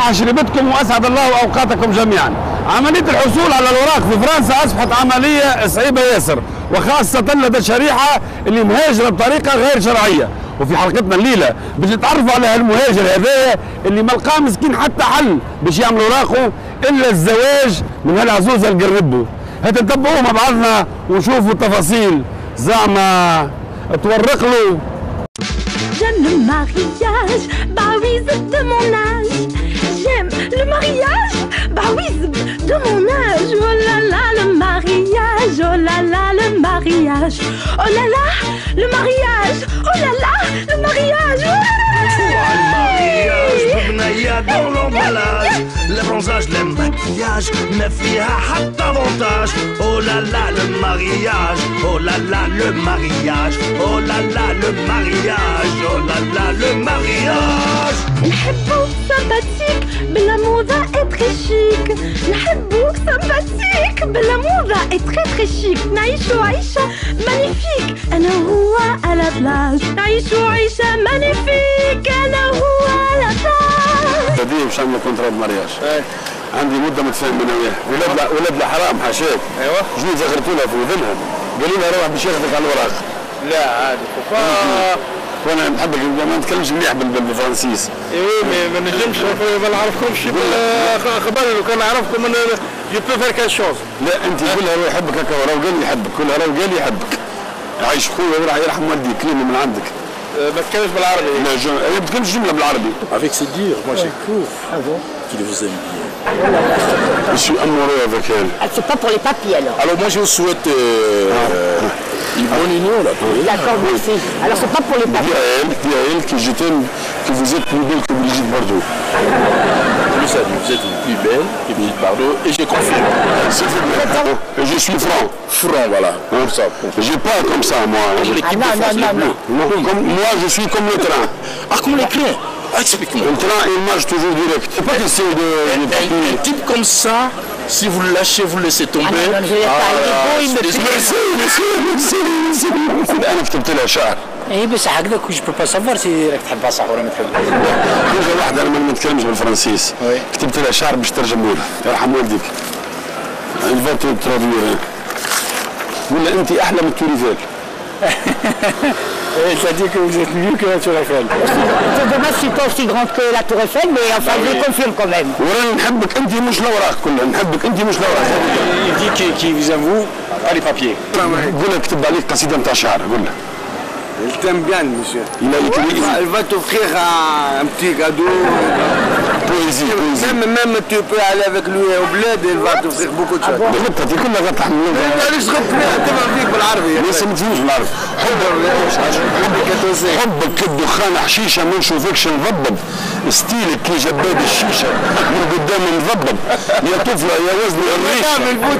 صباح شربتكم وأسعد الله أوقاتكم جميعا. عملية الحصول على الأوراق في فرنسا أصبحت عملية صعيبة ياسر، وخاصة لدى الشريحة اللي مهاجرة بطريقة غير شرعية. وفي حلقتنا الليلة باش نتعرفوا على هالمهاجر هذايا اللي ما لقى مسكين حتى حل باش يعمل أوراقه إلا الزواج من هالعزوزة القربو. هات نتبعوه مع بعضنا ونشوفوا التفاصيل زعما تورق له. J'aime le mariage, bah oui, c'est de mon âge. J'aime le mariage, bah oui, c'est de mon âge. Oh là là, le mariage, oh là là, le mariage. Oh là là, le mariage, oh là là, le mariage. بنية dans l'emballage le bronzage, le maquillage ما فيها حتى avantage. Oh là là le mariage, oh là là le mariage, oh là là le mariage, oh là là le mariage. نحبوك sympathique بلا موضة est très chic. نحبوك sympathique بلا موضة est très très chic. نعيشو عيشة magnifique أنا وهو على بلاج. نعيشو عيشة magnifique أنا وهو على بلاج. بدي باش نعمل كونترا مارياج. عندي مده متفاهم انا وياه، ولاد الحرام حاشاك. ايوه جنود زغرتوا لها في وذنها، قالوا لها روح باش ياخذك على الوراق. لا عادي وانا نحبك ما نتكلمش مليح بالفرنسيس. ايوه ما نجمش ما نعرفكمش قبل لو كان نعرفكم جو بو فير كال شوز. لا انت قولها روح يحبك هكا وراه قال لي يحبك، قولها راه قال لي يحبك. عايش خويا وراح يرحم والديك كلمه من عندك. ما تتكلمش بالعربي. لا ما تتكلمش جمله بالعربي. Avec c'est dur, moi j'écoute. Ah bon? Qu'il vous aime bien. Je suis amoureux avec elle. Ah, c'est pas pour les papiers alors. Alors moi je vous souhaite une bonne union là. D'accord, merci. Alors c'est pas pour les papiers. Dis à elle que je t'aime, que vous êtes plus belle que Brigitte Bardot. Vous savez, vous êtes plus belle que Brigitte Bardot et je confirme. Et je suis franc. Franc, voilà. Comme ça. J'ai pas comme ça moi. Non. Comme, moi je suis comme le train. Ah, comme les trains. Explique-moi. Le train il marche toujours direct. C'est pas question de un type comme ça, si vous le lâchez, vous le laissez tomber. انا كتبت لها شعر. ايه بس هكذا كوش بو با سافوار سي راك تحبها صح ولا ما تحبهاش. حاجه واحده انا ما نتكلمش بالفرنسيس. كتبت لها شعر باش ترجمه لها، يرحم والديك. الفاتو ترادوير. ولا انت احلى من التوريفال. C'est-à-dire que vous êtes mieux que la Tour Eiffel. C'est dommage, je suis pas aussi grande que la Tour Eiffel, mais enfin je le confirme quand même. وراني نحبك انت مش الاوراق كلها، نحبك انت مش الاوراق. Il dit qu'il vous aime vous, pas les papiers. قول له كتب عليك قصيده نتاع شعر، قول له. Elle t'aime bien, monsieur. Elle va t'offrir un petit cadeau. Poésie. Même tu peux aller avec lui au bled, elle va t'offrir beaucoup de choses. غلطتي كلها غلطة علاش غلطت تبع فيك بالعربي؟ ليس ما تفهمش بالعربي. حبك كالدخان حشيشة ما نشوفكش نضبب، ستيلك كي جباد الشيشة من قدام نضبب، يا طفلة يا وزن الريشة.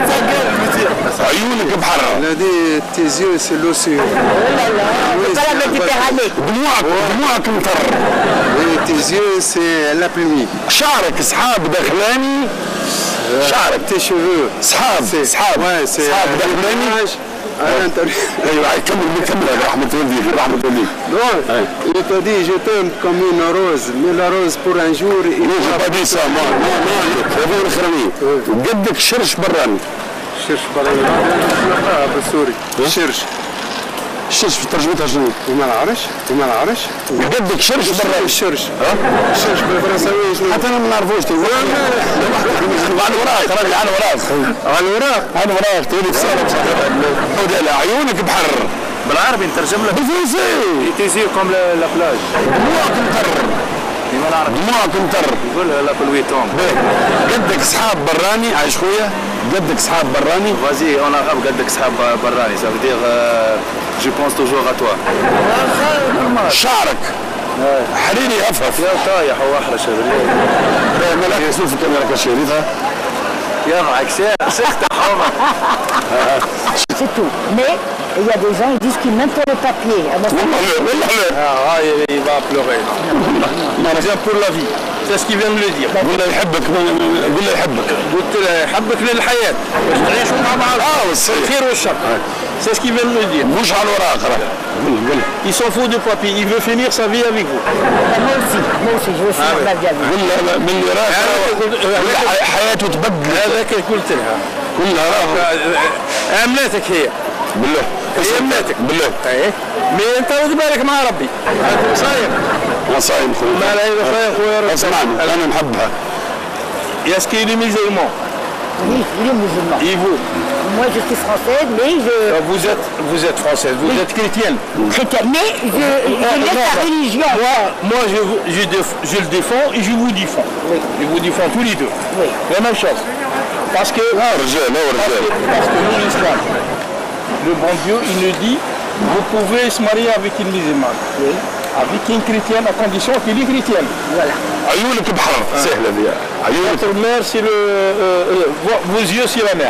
عيونك بحر. هذه تيزيو سي لوسيو. Pas la Méditerranée. دموعك مطر. tes yeux c'est la pluie. شعرك سحاب دخلاني. شعرك tes cheveux. سحاب ouais c'est سحاب دخلاني. ايوه كمل رحمة والديك رحمة والديك. Il t'a dit je t'aime comme une rose, mais la rose pour un jour. j'ai pas dit ça moi. هذا الاخراني. قدك شرش براني. شرش براني. بالسوري. شرش. الشرش في ترجمتها شنو؟ وما نعرفش قدك شرش برا الشرش الشرش بالفرنساوية شنو؟ حتى انا ما نعرفوش على الوراق راجل على الوراق تولي في صالة على عيونك بحر بالعربي نترجم لك بالفرنسي تيزير كوم لا بلاج دموعك مطر ما نعرف دموعك مطر يقول لا بلويتون قدك صحاب براني عايش خويا قدك صحاب براني فازي اون عرب قدك صحاب براني ça veut dire je pense toujours à toi شعرك حريري افهف يا طايح واحرش هذا ملاك يسوف الكاميرا كشريتها يا معك سخت حومه C'est tout. Mais il y a des gens, ils disent qu'ils n'aiment pas le papier. il va pleurer. Tiens pour la vie. C'est ce qu'il vient de le dire. قول له يحبك قول له يحبك. قلت له يحبك للحياة باش تعيشوا مع بعض. الخير والشر. C'est ce qu'il vient de le dire. مش على الوراق راه. قول. Il s'en fout de papier, il veut finir sa vie avec vous. Moi aussi, je veux finir ma vie avec vous. قول له من اللي راك حياته تبدل. هذاك قلت لها. كلها راه. امناتك هي. بالله. هي امناتك. بالله. ايه. مي انت رد بالك مع ربي. انت صايم. انا صايم خويا. ما لا اذا صايم خويا ربي. اسمعني انا نحبها. Est-ce qu'il est musulman? Oui, il est musulman. Et vous? Moi, je suis française, mais Vous êtes française, vous êtes chrétienne. chrétienne. Mais je laisse la religion. Moi je le défends et je vous défends. Oui. Je vous défends tous les deux. Oui. La même chose. Parce que nous, l'islam, le bon Dieu, il nous dit, vous pouvez se marier avec une musulmane. Oui. Avec une chrétienne à condition qu'elle est chrétienne. Voilà. عيونك بحر سهله ذي عيونك. Votre mère, c'est vos yeux, c'est la mer.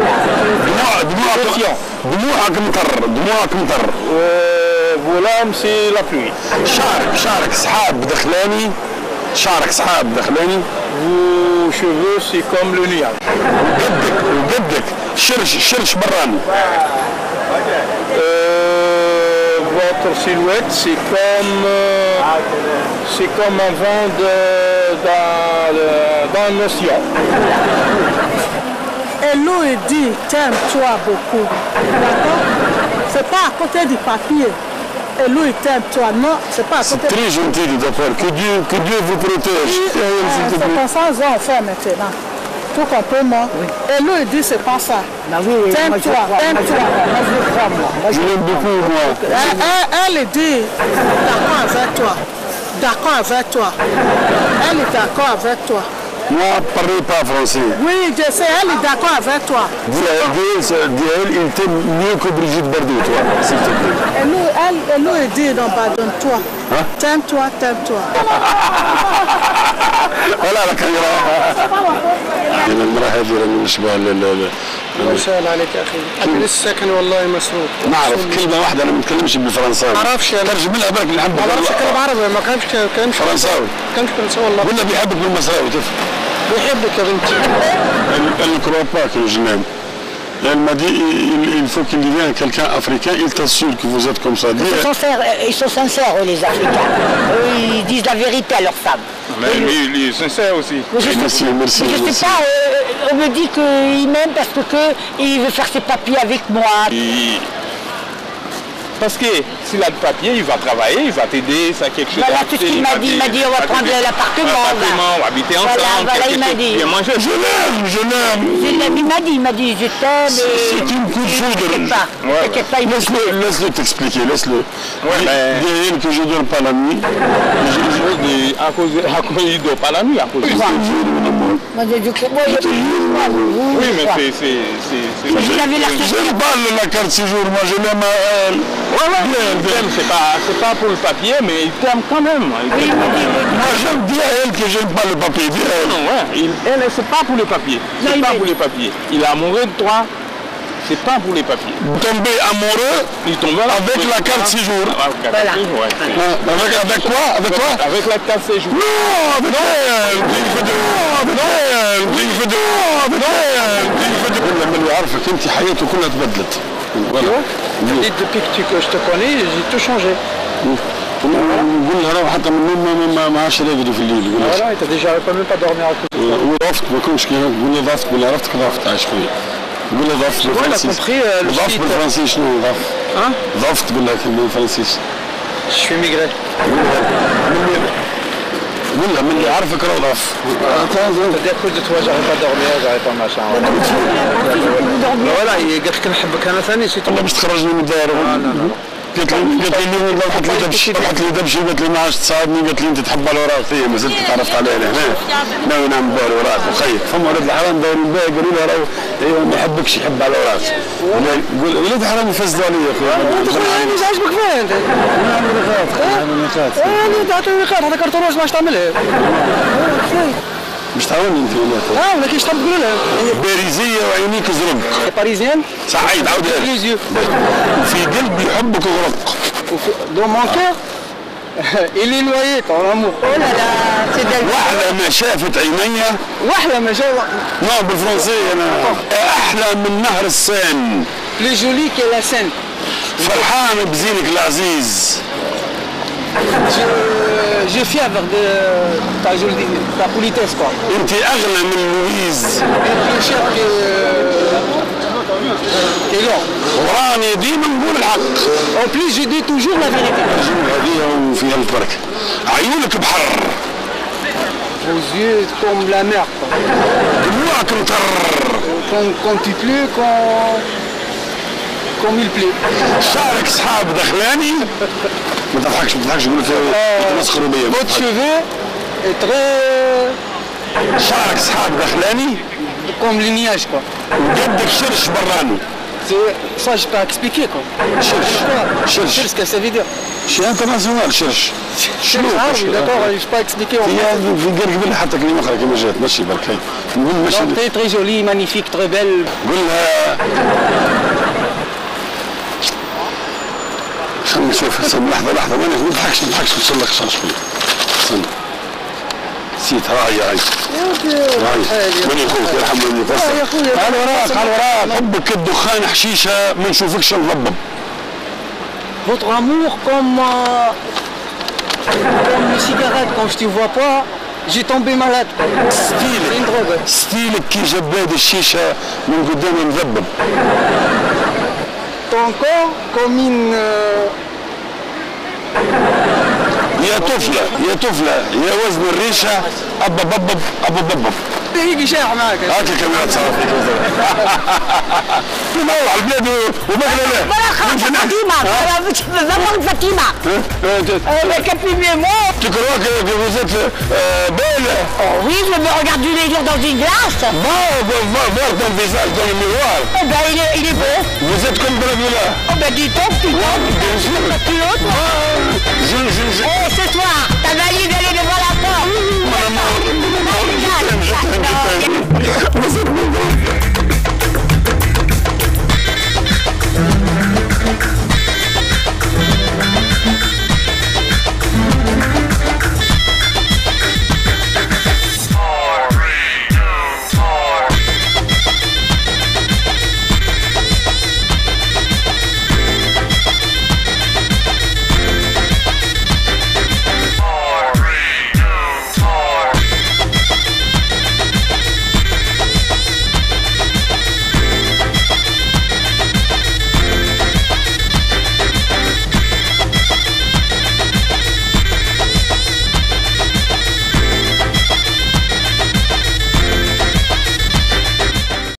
دموعك مطر. Vos larmes, c'est la pluie. شعرك سحاب دخلاني. Vos cheveux, c'est comme le nuage. وقدك شرش براني. Votre silhouette, c'est comme un vent dans l'océan. Elou dit t'aime-toi beaucoup. D'accord? C'est pas à côté du papier. Elou t'aime-toi. Non, c'est pas à côté. Très gentil d'accord. Que Dieu vous protège. C'est comme ça qu'ils ont fait maintenant. Tout complètement. Oui. Elou dit c'est pas ça. Bah oui, T'aime-toi. Moi, je le crois, moi. Je l'aime beaucoup, moi. Elle dit d'accord avec toi. D'accord avec toi. Elle est d'accord avec toi. Moi, parlez pas français. Oui, je sais, elle est d'accord avec toi. Dis-elle, il t'aime mieux que Brigitte Bardot, toi, s'il te plaît. Elle dit non, pardonne-toi. Hein? T'aime-toi. ولا لك المرأة هذه من شبه الله يسهل عليك يا اخي. اجل السكن والله مسروق. نعرف كلمة واحدة أنا ما بتكلمش بالفرنساوي. ما اعرفش ترجم لها بالك اللي ما بعرفش اتكلم عربي ما كانش فرنساوي. كانش فرنساوي والله. ولا بيحبك بالمصراوي تفهم. بيحبك يا بنتي. Elle ne croit pas que je l'aime. Elle m'a dit il faut qu'il devienne quelqu'un africain, il t'assure que vous êtes comme ça. Ils sont sincères, eux, les Africains. Eux, ils disent la vérité à leurs femmes. Mais lui, il est sincère aussi. Merci. Je sais pas, on me dit qu'il m'aime parce qu'il veut faire ses papiers avec moi. Parce que s'il a le papier, il va travailler, il va t'aider, ça quelque chose. Voilà tout ce qu'il m'a dit. Il m'a dit on va prendre l'appartement. On va habiter ensemble. Voilà, il m'a dit. Je l'aime. Il m'a dit je t'aime. C'est une coup de foudre. T'inquiète pas, Laisse-le t'expliquer, laisse-le. Dis-elle que je ne dors pas la nuit. À cause il ne dort pas la nuit, à cause de ça. Oui, mais c'est... J'aime pas la carte séjour, moi je l'aime à elle. C'est pas pour le papier, mais il t'aime quand même. Moi j'aime bien elle que j'aime pas le papier. Elle, c'est pas pour le papier. C'est pas pour les papiers. Il est amoureux de toi. C'est pas pour les papiers. Tomber amoureux avec la carte séjour. Avec quoi? Avec la carte séjour. Non, avec elle. اللي يعرفك انت حياته كلها تبدلت. Depuis que je te connais, j'ai tout changé. نقول لها روح حتى من النوم ما عادش راقدوا في الليل. Voilà, et t'as déjà pas même pas dormi à côté. وضفت ما كنتش كي نقول له ضفت ولا عرفتك ضفت عايش خويا. قول له ضفت بالفرنسي. ضفت بالفرنسي شنو ضفت؟ ضفت قول لها كلمة بالفرنسي. Je suis migré. قول لها من اللي يعرفك راه ضف. T'as dit à cause de toi j'arrive pas à dormir, j'arrive pas machin. Voilà, قالت لك نحبك انا ثاني سيتو. والله باش تخرجني من الدار. قالت لي اليوم حط لي دبشي قالت لي ما عادش تصادني قالت لي انت تحب على الوراق فيا ما زلت تعرفت عليها هنا ناوي نعمل بها الوراق وخيك فما ولاد الحرام دايرين بها قالوا لها راهو ايوا ما يحبكش يحب على الوراق ولاد الحرام يفسدوا عليا اخويا انت خويا مش عاجبك فيها انت انا نخاف انا تعطيني نخاف هذا كرتون واش باش تعملها مش تعاوني انت ولا ولكن ايش تحب تقول لها باريزيه وعينيك زرق باريزيان سعيد عاودها في قلبي حبك وغرق دون مون كور Il est noyé ton amour. Oh là là, c'est belle. واحلى ما شافت عيني واحلة ما جا نو بالفرنسية أنا أحلى من نهر السين. plus jolie que la Seine. فرحان بزينك العزيز. Je fièvre de ta politesse quoi. أنت أغلى من لويز. Et plus cher que l'or. وراني ديما نقول الحق. En plus je dis toujours la vérité. هذه وفيها البركة. عيونك بحر. Vos yeux comme la mer quoi. دموعك مطر. Quand il pleut, comme il pleut. شعرك سحاب دخلاني. ما تضحكش يقول لك تمسخروا بيا. Votre cheveu est très شعرك سحاب دخلاني. comme les nuages quoi. وقدك شرش براني. Ça je peux expliquer quoi. شرش. Qu'est-ce que ça veut dire? شي انترناسيونال شرش. شنو؟ D'accord, je peux expliquer en fait. في قرقبل حتى كلمة أخرى كما جات ماشي بركي. نقول ماشي. Très très jolie, magnifique, très belle. قول لها خلينا نشوف استنى لحظة ما تضحكش وصل لك شرش فيه. استنى. نسيت راعي من يخوك يرحم من يفصل. على وراك حبك الدخان حشيشة ما نشوفكش نضبب. Votre amour comme les cigarettes, quand je te vois pas, j'ai tombé malade. C'est une drogue. ستيلك كي جباد الشيشة من قدام مذبب. Ton corps comme une... يا طفلة يا وزن الريشة أبا هيك شايح معك. هاك الكاميرا تصور فيك نروح على البلاد ومغلى له. Voilà, Fatima, maman Fatima. Mais qu'appelez-moi? Tu crois que vous êtes belle? Oh oui, je me regarde tous les jours dans une glace. voir ton visage dans le miroir. Eh ben, il est beau. Vous êtes comme Dracula. Oh ben, dis donc, putain. Bien sûr.